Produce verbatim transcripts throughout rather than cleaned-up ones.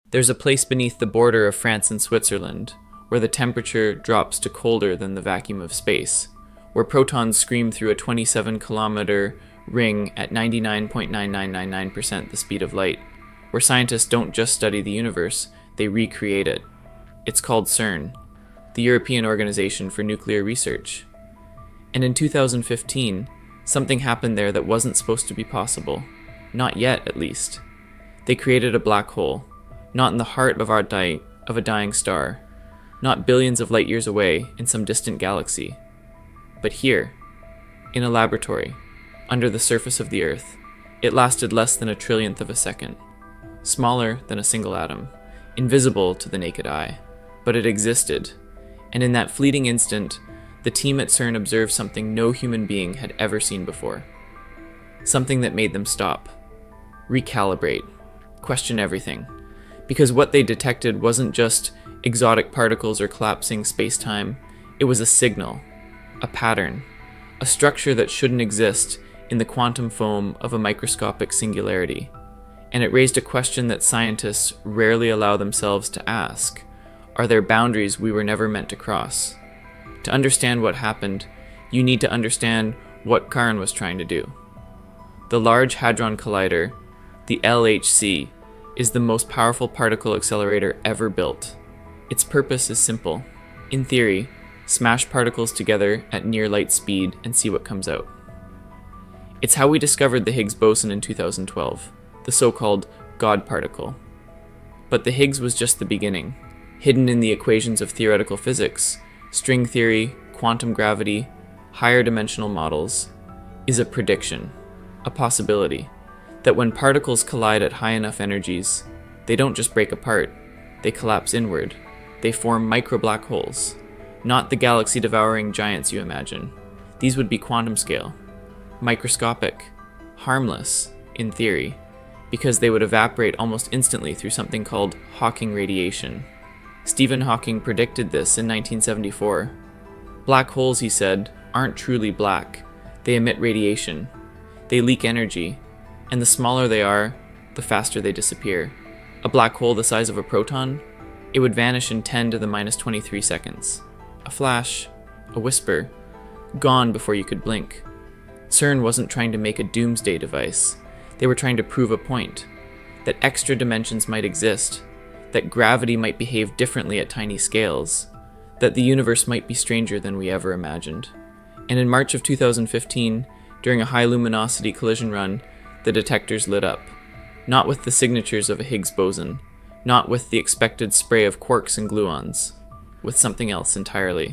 There's a place beneath the border of France and Switzerland where the temperature drops to colder than the vacuum of space, where protons scream through a twenty-seven kilometer ring at ninety-nine point nine nine nine nine percent the speed of light, where scientists don't just study the universe, they recreate it. It's called CERN, the European Organization for Nuclear Research. And in two thousand fifteen, something happened there that wasn't supposed to be possible. Not yet, at least. They created a black hole, not in the heart of our di- of a dying star, not billions of light years away in some distant galaxy, but here, in a laboratory, under the surface of the Earth. It lasted less than a trillionth of a second, smaller than a single atom, invisible to the naked eye, but it existed, and in that fleeting instant, the team at CERN observed something no human being had ever seen before. Something that made them stop, recalibrate, question everything, because what they detected wasn't just exotic particles or collapsing space-time, it was a signal, a pattern, a structure that shouldn't exist in the quantum foam of a microscopic singularity, and it raised a question that scientists rarely allow themselves to ask. Are there boundaries we were never meant to cross? To understand what happened, you need to understand what CERN was trying to do. The Large Hadron Collider, the L H C, is the most powerful particle accelerator ever built. Its purpose is simple. In theory, smash particles together at near light speed and see what comes out. It's how we discovered the Higgs boson in two thousand twelve, the so-called God particle. But the Higgs was just the beginning. Hidden in the equations of theoretical physics, string theory, quantum gravity, higher dimensional models, is a prediction, a possibility, that when particles collide at high enough energies, they don't just break apart, they collapse inward. They form micro black holes, not the galaxy-devouring giants you imagine. These would be quantum scale, microscopic, harmless, in theory, because they would evaporate almost instantly through something called Hawking radiation. Stephen Hawking predicted this in nineteen seventy-four. Black holes, he said, aren't truly black. They emit radiation. They leak energy, and the smaller they are, the faster they disappear. A black hole the size of a proton, it would vanish in ten to the minus twenty-three seconds. A flash, a whisper, gone before you could blink. CERN wasn't trying to make a doomsday device. They were trying to prove a point, that extra dimensions might exist, that gravity might behave differently at tiny scales, that the universe might be stranger than we ever imagined. And in March of two thousand fifteen, during a high luminosity collision run, the detectors lit up, not with the signatures of a Higgs boson, not with the expected spray of quarks and gluons, with something else entirely.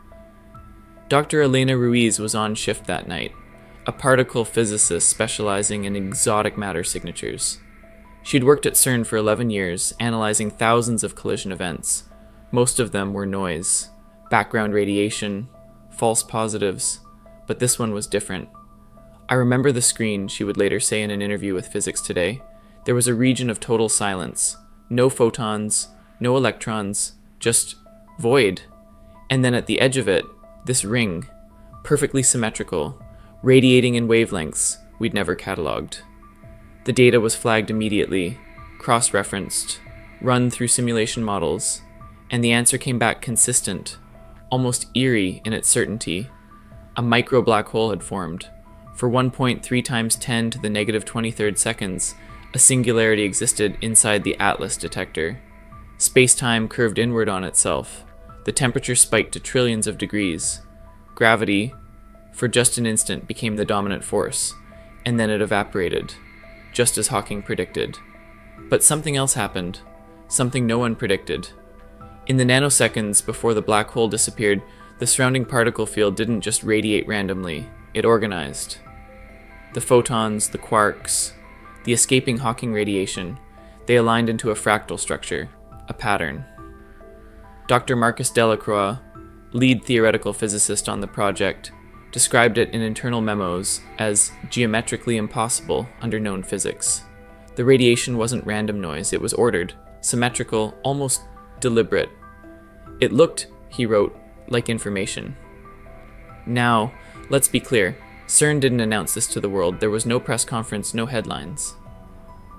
Doctor Elena Ruiz was on shift that night, a particle physicist specializing in exotic matter signatures. She'd worked at CERN for eleven years, analyzing thousands of collision events. Most of them were noise, background radiation, false positives, but this one was different. I remember the screen, she would later say in an interview with Physics Today. There was a region of total silence. No photons, no electrons, just void. And then at the edge of it, this ring, perfectly symmetrical, radiating in wavelengths we'd never catalogued. The data was flagged immediately, cross-referenced, run through simulation models, and the answer came back consistent, almost eerie in its certainty. A micro black hole had formed. For one point three times ten to the negative twenty-third seconds, a singularity existed inside the Atlas detector. Space-time curved inward on itself. The temperature spiked to trillions of degrees. Gravity, for just an instant, became the dominant force, and then it evaporated, just as Hawking predicted. But something else happened, something no one predicted. In the nanoseconds before the black hole disappeared, the surrounding particle field didn't just radiate randomly, it organized. The photons, the quarks, the escaping Hawking radiation, they aligned into a fractal structure, a pattern. Doctor Marcus Delacroix, lead theoretical physicist on the project, described it in internal memos as geometrically impossible under known physics. The radiation wasn't random noise, it was ordered, symmetrical, almost deliberate. It looked, he wrote, like information. Now, let's be clear, CERN didn't announce this to the world. There was no press conference, no headlines.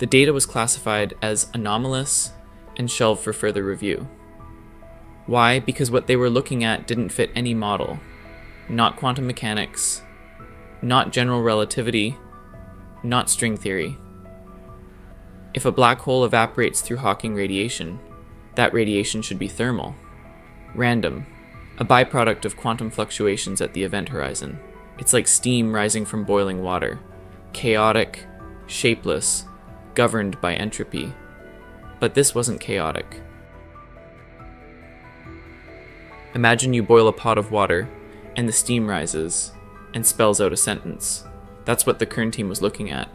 The data was classified as anomalous and shelved for further review. Why? Because what they were looking at didn't fit any model. Not quantum mechanics, not general relativity, not string theory. If a black hole evaporates through Hawking radiation, that radiation should be thermal. Random, a byproduct of quantum fluctuations at the event horizon. It's like steam rising from boiling water. Chaotic, shapeless, governed by entropy. But this wasn't chaotic. Imagine you boil a pot of water, and the steam rises, and spells out a sentence. That's what the CERN team was looking at.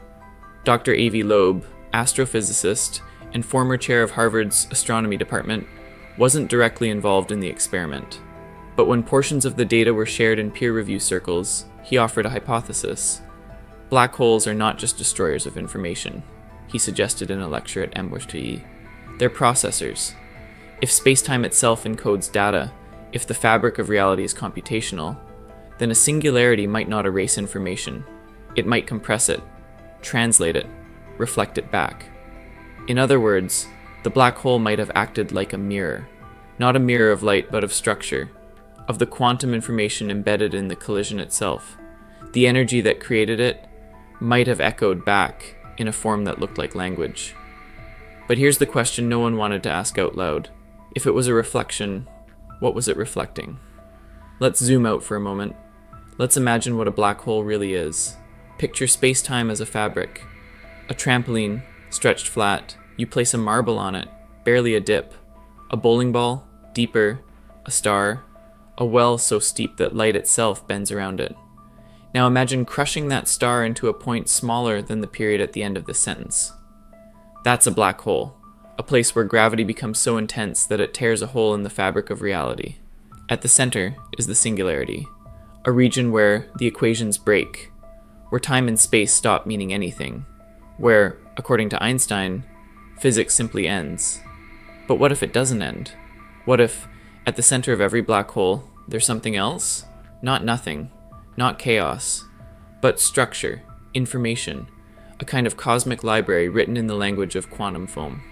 Doctor Avi Loeb, astrophysicist and former chair of Harvard's astronomy department, wasn't directly involved in the experiment. But when portions of the data were shared in peer review circles, he offered a hypothesis. Black holes are not just destroyers of information, he suggested in a lecture at M W T E. They're processors. If space-time itself encodes data, if the fabric of reality is computational, then a singularity might not erase information. It might compress it, translate it, reflect it back. In other words, the black hole might have acted like a mirror, not a mirror of light but of structure, of the quantum information embedded in the collision itself. The energy that created it might have echoed back in a form that looked like language. But here's the question no one wanted to ask out loud. If it was a reflection, what was it reflecting? Let's zoom out for a moment. Let's imagine what a black hole really is. Picture space-time as a fabric. A trampoline, stretched flat. You place a marble on it, barely a dip. A bowling ball, deeper. A star. A well so steep that light itself bends around it. Now imagine crushing that star into a point smaller than the period at the end of this sentence. That's a black hole, a place where gravity becomes so intense that it tears a hole in the fabric of reality. At the center is the singularity, a region where the equations break, where time and space stop meaning anything, where, according to Einstein, physics simply ends. But what if it doesn't end? What if, at the center of every black hole, there's something else? Not nothing. Not chaos, but structure, information, a kind of cosmic library written in the language of quantum foam.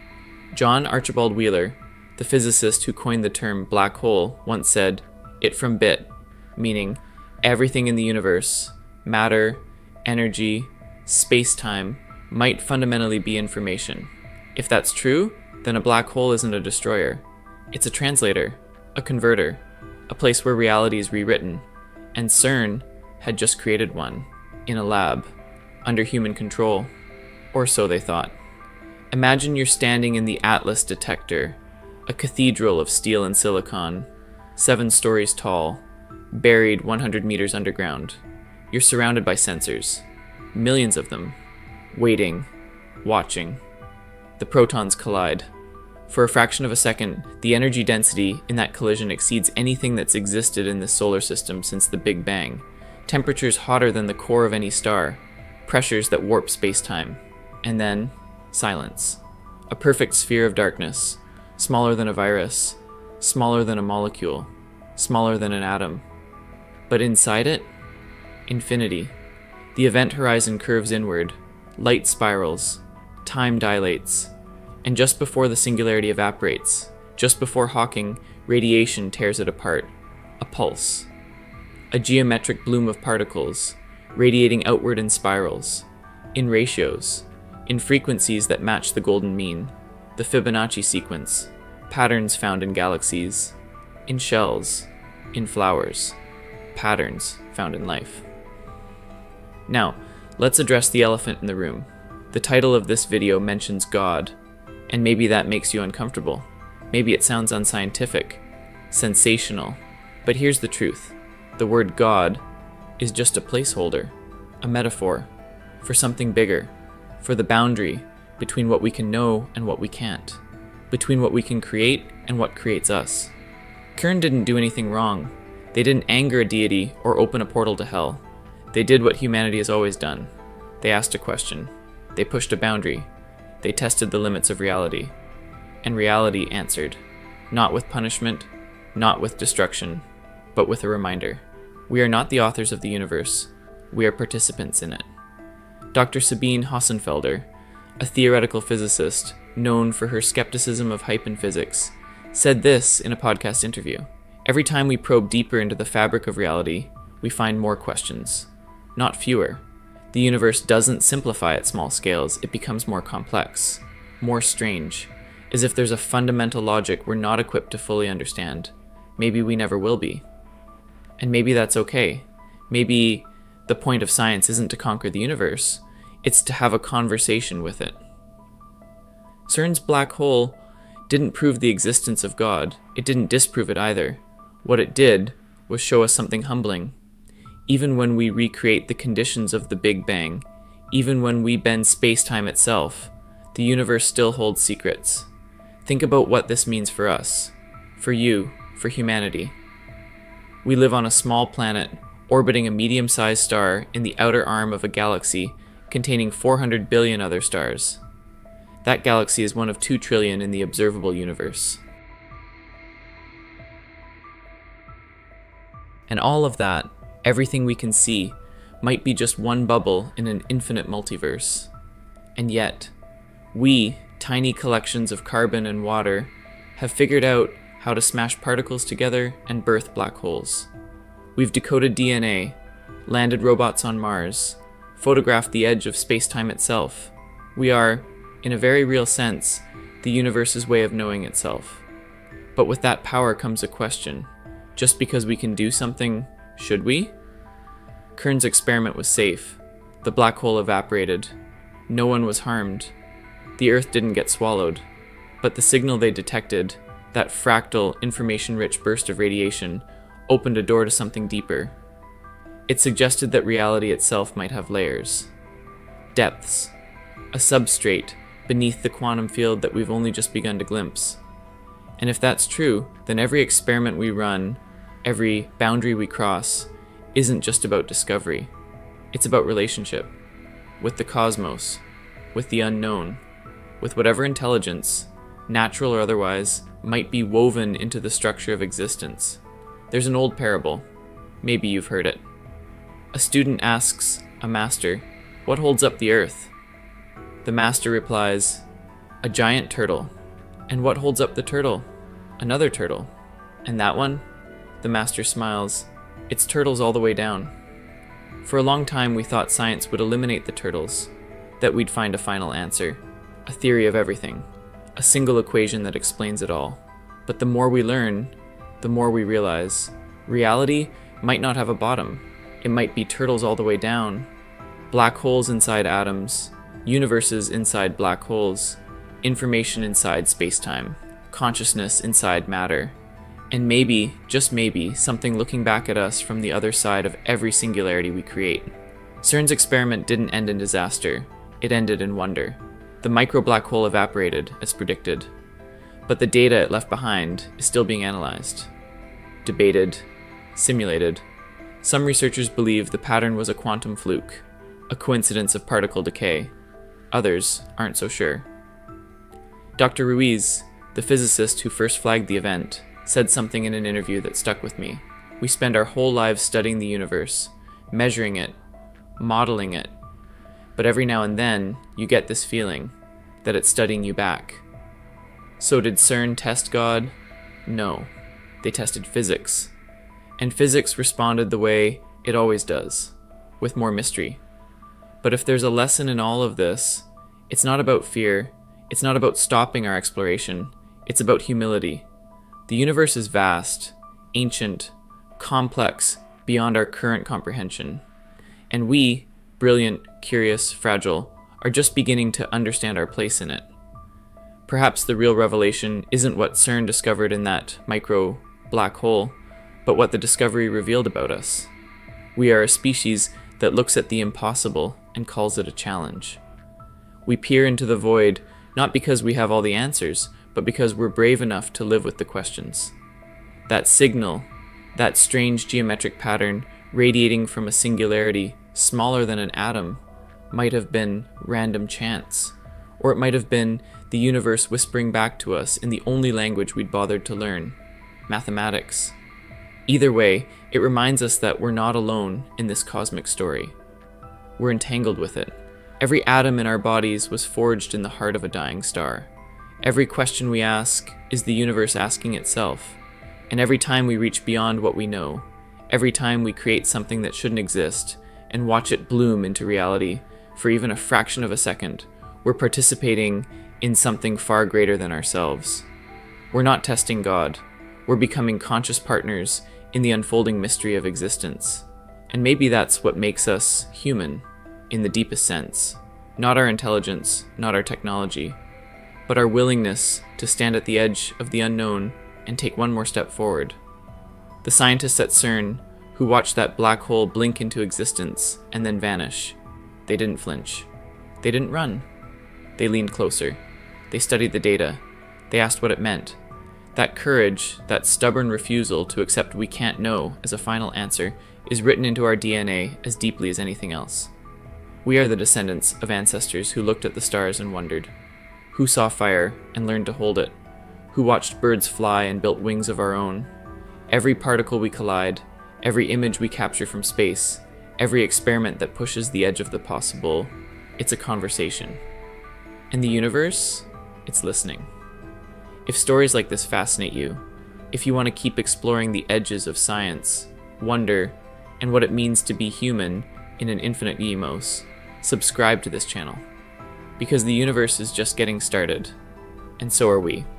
John Archibald Wheeler, the physicist who coined the term black hole, once said, "It from bit," meaning everything in the universe, matter, energy, space-time, might fundamentally be information. If that's true, then a black hole isn't a destroyer. It's a translator, a converter, a place where reality is rewritten. And CERN had just created one, in a lab, under human control, or so they thought. Imagine you're standing in the Atlas detector, a cathedral of steel and silicon, seven stories tall, buried one hundred meters underground. You're surrounded by sensors, millions of them, waiting, watching. The protons collide. For a fraction of a second, the energy density in that collision exceeds anything that's existed in this solar system since the Big Bang. Temperatures hotter than the core of any star, pressures that warp space-time. And then, silence. A perfect sphere of darkness, smaller than a virus, smaller than a molecule, smaller than an atom. But inside it, infinity. The event horizon curves inward, light spirals, time dilates. And just before the singularity evaporates, just before Hawking, radiation tears it apart. A pulse. A geometric bloom of particles, radiating outward in spirals, in ratios, in frequencies that match the golden mean, the Fibonacci sequence, patterns found in galaxies, in shells, in flowers, patterns found in life. Now, let's address the elephant in the room. The title of this video mentions God. And maybe that makes you uncomfortable. Maybe it sounds unscientific, sensational. But here's the truth. The word God is just a placeholder, a metaphor, for something bigger, for the boundary between what we can know and what we can't, between what we can create and what creates us. CERN didn't do anything wrong. They didn't anger a deity or open a portal to hell. They did what humanity has always done. They asked a question. They pushed a boundary. They tested the limits of reality, and reality answered, not with punishment, not with destruction, but with a reminder. We are not the authors of the universe, we are participants in it. Doctor Sabine Hossenfelder, a theoretical physicist known for her skepticism of hype in physics, said this in a podcast interview. Every time we probe deeper into the fabric of reality, we find more questions, not fewer. The universe doesn't simplify at small scales, it becomes more complex, more strange, as if there's a fundamental logic we're not equipped to fully understand. Maybe we never will be. And maybe that's okay. Maybe the point of science isn't to conquer the universe, it's to have a conversation with it. CERN's black hole didn't prove the existence of God. It didn't disprove it either. What it did was show us something humbling. Even when we recreate the conditions of the Big Bang, even when we bend space-time itself, the universe still holds secrets. Think about what this means for us, for you, for humanity. We live on a small planet, orbiting a medium-sized star in the outer arm of a galaxy containing four hundred billion other stars. That galaxy is one of two trillion in the observable universe. And all of that, everything we can see, might be just one bubble in an infinite multiverse. And yet, we, tiny collections of carbon and water, have figured out how to smash particles together and birth black holes. We've decoded D N A, landed robots on Mars, photographed the edge of space-time itself. We are, in a very real sense, the universe's way of knowing itself. But with that power comes a question. Just because we can do something, should we? CERN's experiment was safe. The black hole evaporated. No one was harmed. The Earth didn't get swallowed. But the signal they detected, that fractal, information-rich burst of radiation, opened a door to something deeper. It suggested that reality itself might have layers. Depths. A substrate beneath the quantum field that we've only just begun to glimpse. And if that's true, then every experiment we run, every boundary we cross, isn't just about discovery. It's about relationship. With the cosmos. With the unknown. With whatever intelligence, natural or otherwise, might be woven into the structure of existence. There's an old parable. Maybe you've heard it. A student asks a master, "What holds up the earth?" The master replies, "A giant turtle." "And what holds up the turtle?" "Another turtle." "And that one?" The master smiles, "It's turtles all the way down." For a long time we thought science would eliminate the turtles, that we'd find a final answer, a theory of everything, a single equation that explains it all. But the more we learn, the more we realize, reality might not have a bottom. It might be turtles all the way down, black holes inside atoms, universes inside black holes, information inside space-time, consciousness inside matter, and maybe, just maybe, something looking back at us from the other side of every singularity we create. CERN's experiment didn't end in disaster. It ended in wonder. The micro-black hole evaporated, as predicted, but the data it left behind is still being analyzed, debated, simulated. Some researchers believe the pattern was a quantum fluke, a coincidence of particle decay. Others aren't so sure. Doctor Ruiz, the physicist who first flagged the event, said something in an interview that stuck with me. We spend our whole lives studying the universe, measuring it, modeling it, but every now and then you get this feeling that it's studying you back. So did CERN test God? No. They tested physics. And physics responded the way it always does, with more mystery. But if there's a lesson in all of this, it's not about fear, it's not about stopping our exploration, it's about humility. The universe is vast, ancient, complex, beyond our current comprehension. And we, brilliant, curious, fragile, are just beginning to understand our place in it. Perhaps the real revelation isn't what CERN discovered in that micro black hole, but what the discovery revealed about us. We are a species that looks at the impossible and calls it a challenge. We peer into the void not because we have all the answers, but because we're brave enough to live with the questions. That signal, that strange geometric pattern radiating from a singularity smaller than an atom, might have been random chance, or it might have been the universe whispering back to us in the only language we'd bothered to learn, mathematics. Either way, it reminds us that we're not alone in this cosmic story. We're entangled with it. Every atom in our bodies was forged in the heart of a dying star. Every question we ask is the universe asking itself. And every time we reach beyond what we know, every time we create something that shouldn't exist and watch it bloom into reality for even a fraction of a second, we're participating in something far greater than ourselves. We're not testing God. We're becoming conscious partners in the unfolding mystery of existence. And maybe that's what makes us human, in the deepest sense. Not our intelligence, not our technology, but our willingness to stand at the edge of the unknown and take one more step forward. The scientists at CERN, who watched that black hole blink into existence and then vanish, they didn't flinch. They didn't run. They leaned closer. They studied the data. They asked what it meant. That courage, that stubborn refusal to accept we can't know as a final answer, is written into our D N A as deeply as anything else. We are the descendants of ancestors who looked at the stars and wondered, who saw fire and learned to hold it, who watched birds fly and built wings of our own. Every particle we collide, every image we capture from space, every experiment that pushes the edge of the possible, it's a conversation. And the universe, it's listening. If stories like this fascinate you, if you want to keep exploring the edges of science, wonder, and what it means to be human in an infinite cosmos, subscribe to this channel. Because the universe is just getting started, and so are we.